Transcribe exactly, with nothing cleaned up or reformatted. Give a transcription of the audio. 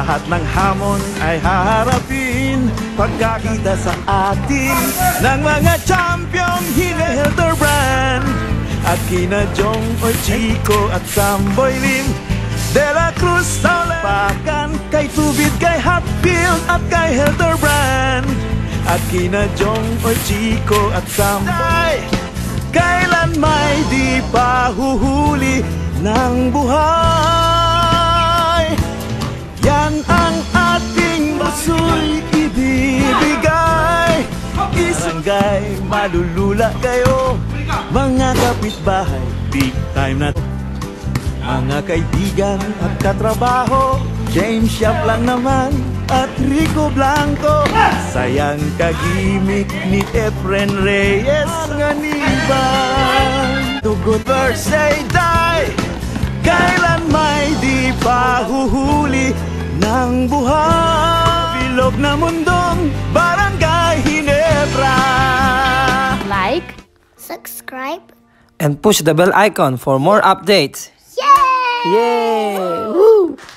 Lahat ng hamon ay haharapin pagkakita sa atin ng mga champion Hilderbrand at kina Jong o Chico at Samboy Lim De La Cruz sa Pakan kay Tubid, kay Hatfield at kay Hilderbrand at kina Jong o Chico at Samboy. Kailan may di pa huhuli ng buhay, yan ang ating puso'y ibibigay. Barangay, malulula kayo, mga kapitbahay, big time na. Mga kaibigan at katrabaho, James Yap lang naman at Rico Blanco. Sayang kagimik ni Efren Reyes nganiban. Tugot Thursday die, kailan may di pa huhuli ng buhay. Bilog na mundong Barangay Ginebra. Like, subscribe, and push the bell icon for more updates. Yay! Yay! Woo!